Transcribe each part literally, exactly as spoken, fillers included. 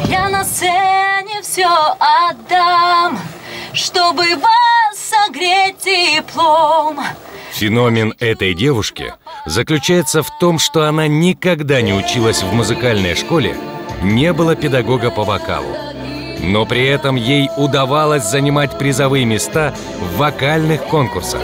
Я на сцене все отдам, чтобы вас согреть теплом. Феномен этой девушки заключается в том, что она никогда не училась в музыкальной школе, не было педагога по вокалу. Но при этом ей удавалось занимать призовые места в вокальных конкурсах.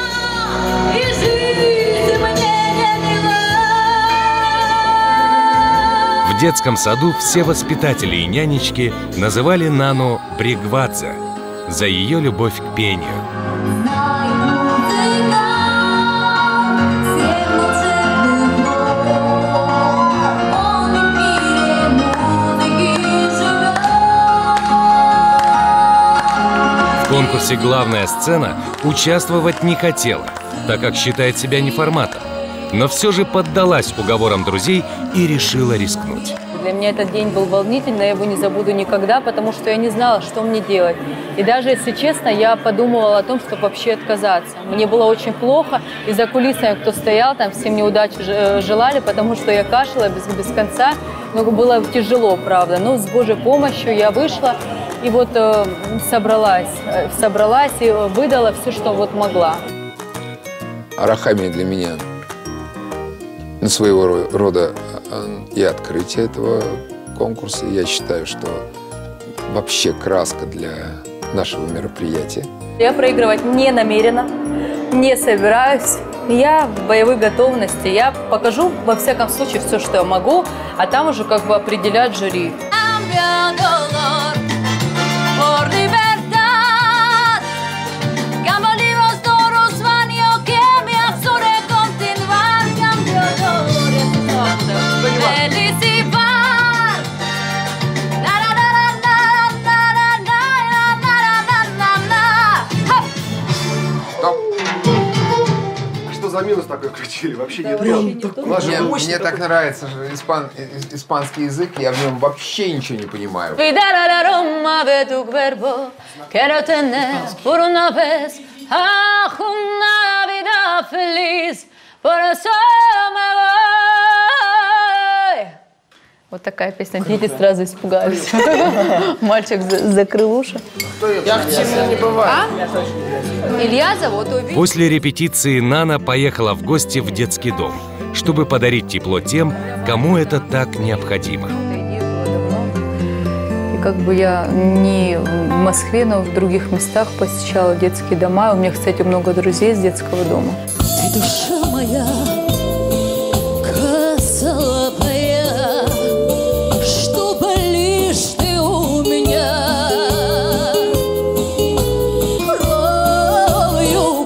В детском саду все воспитатели и нянечки называли Нану Бригвадзе за ее любовь к пению. В конкурсе «Главная сцена» участвовать не хотела, так как считает себя неформатом. Но все же поддалась уговорам друзей и решила рискнуть. Для меня этот день был волнительный, я его не забуду никогда, потому что я не знала, что мне делать. И даже, если честно, я подумывала о том, чтобы вообще отказаться. Мне было очень плохо, и за кулисами, кто стоял, там всем неудачи желали, потому что я кашляла без, без конца. Но было тяжело, правда. Но с Божьей помощью я вышла и вот э, собралась, собралась и выдала все, что вот могла. Арахамия для меня своего рода и открытие этого конкурса. Я считаю, что вообще краска для нашего мероприятия. Я проигрывать не намерена, не собираюсь. Я в боевой готовности. Я покажу, во всяком случае, все, что я могу, а там уже как бы определять жюри. За минус такой включили, вообще да, не, не мне, мне так нравится же испан, испанский язык, я в нем вообще ничего не понимаю. Вот такая песня. Дети сразу испугались. Мальчик закрыл уши. Я к чему не бываю. Илья зовут. После репетиции Нана поехала в гости в детский дом, чтобы подарить тепло тем, кому это так необходимо. И как бы я не в Москве, но в других местах посещала детские дома. У меня, кстати, много друзей из детского дома. Ты душа моя, косолапая, чтобы лишь ты у меня кровью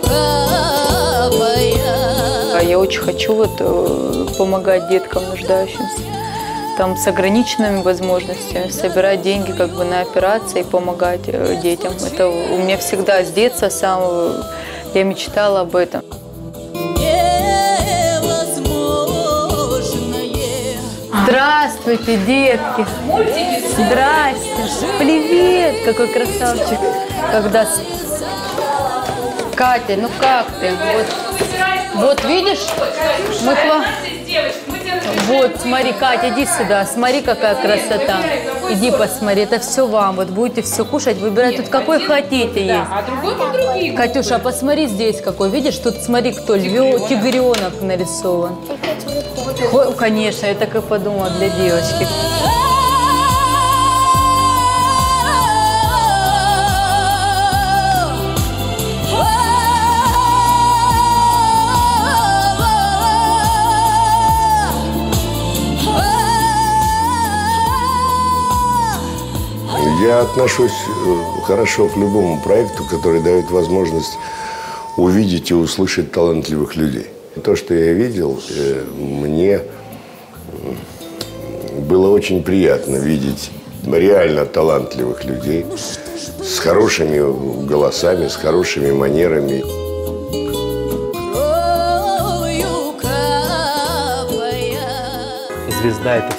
капая. Я очень хочу вот помогать деткам нуждающимся. Там с ограниченными возможностями собирать деньги как бы на операции и помогать детям. Это у меня всегда с детства самого я мечтала об этом. Здравствуйте, детки! Здрасте! Привет! Какой красавчик! Когда... Катя, ну как ты? Вот, вот видишь? Мы по... Вот, смотри, Катя, иди сюда. Смотри, какая красота. Иди посмотри, это все вам. Вот будете все кушать, выбирать тут какой хотите есть. А другой по другим. Катюша, а посмотри здесь какой. Видишь, тут смотри, кто львё, тигренок нарисован. Ой, конечно, я так и подумала для девочки. Я отношусь хорошо к любому проекту, который дает возможность увидеть и услышать талантливых людей. То, что я видел, мне было очень приятно видеть реально талантливых людей с хорошими голосами, с хорошими манерами. Звезда – это